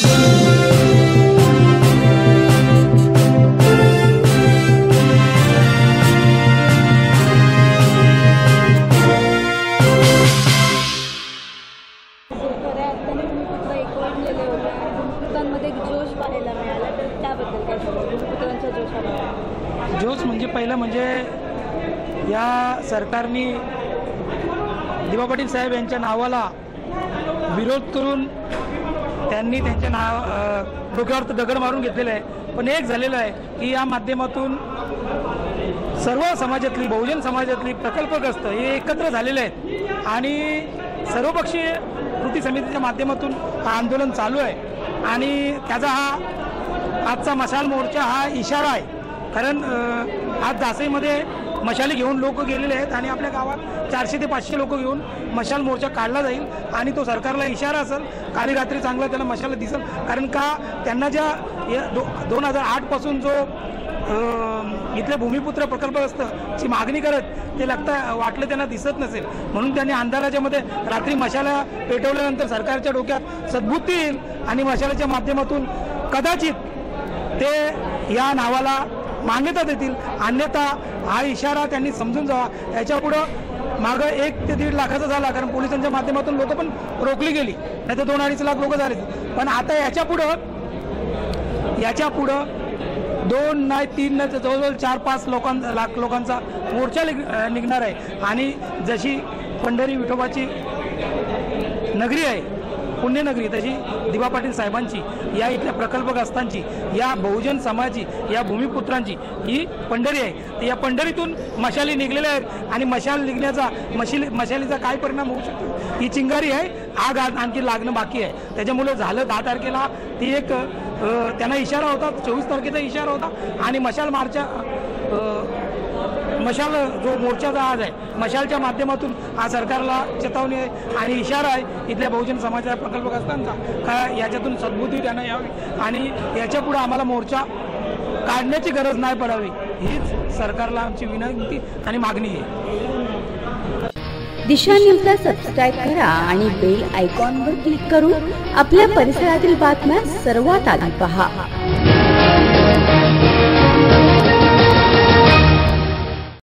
जोश म्हणजे पहिलं म्हणजे या सरकारने दिवा पाटील साहेब यांच्या नावाला विरोध करून त्यांनी त्यांच्या डोक्यावर दगड मारून घेतलेलं आहे। पण एक झालेलं आहे की या माध्यमातून सर्व समाजातली बहुजन समाजातली प्रकल्पग्रस्त हे एकत्र झालेले आहेत आणि सर्वपक्षीय कृती समितीच्या माध्यमातून हा आंदोलन चालू आहे आणि त्याचा हा आजचा मशाल मोर्चा हा इशारा आहे। कारण आज दासईमध्ये मशाली घेऊन लोक गेलेले आहेत आणि आपल्या गावात 400 ते 500 लोक घेऊन मशाल मोर्चा काढला जाईल आणि तो सरकारला इशारा असेल। काली रात्री चांगला त्याला मशाला दिसेल, कारण का त्यांना ज्या 2008 पासून जो इथले भूमिपुत्र प्रकल्पग्रस्तची मागणी करत ते वाटलं त्यांना दिसत नसेल, म्हणून त्यांनी अंधाराच्या मध्ये रात्री मशाला पेटवल्यानंतर सरकारच्या डोक्यात सद्बुद्धी येईल आणि मशालाच्या माध्यमातून कदाचित ते या नावाला मान्यता देतील। अन्यथा हा इशारा त्यांनी समजून जावा। याच्या पुढं मागं 1 ते 1.5 लाखाचा झाला, कारण पोलिसांच्या माध्यमातून लोक पण रोखली गेली, नाही तर 2-2.5 लाख लोक झाले। पण आता याच्या पुढं 2 नाही 3 नाही जवळजवळ 4-5 लाख लोकांचा मोर्चा निघणार आहे। आणि जशी पंढरी विठोबाची नगरी आहे, पुण्यनगरी, तशी दिवा पाटील साहेबांची या इथल्या प्रकल्पग्रस्तांची या बहुजन समाजाची या भूमिपुत्रांची ही पंढरी आहे। तर या पंढरीतून मशाली निघलेल्या आहेत आणि मशाल निघण्याचा मशालीचा काय परिणाम होऊ शकतो ही चिंगारी आहे। आग आणखी लागणं बाकी आहे। त्याच्यामुळे झालं 10 तारखेला ती एक त्यांना इशारा होता, 24 तारखेचा इशारा होता आणि मशाल जो मोर्चाचा आज आहे मशालच्या माध्यमातून हा सरकारला चेतावणी आहे आणि इशारा आहे इथल्या बहुजन समाजाच्या प्रकल्पग्रस्तांचा का याच्यातून सद्बुद्धी त्यांना यावी आणि याच्या पुढे आम्हाला मोर्चा काढण्याची गरज नाही पडावी, हीच सरकारला आमची विनंती आणि मागणी आहे। दिशा न्यूजला सबस्क्राईब करा आणि बेल आयकॉनवर क्लिक करून आपल्या परिसरातील बातम्या सर्वात आधी पहा।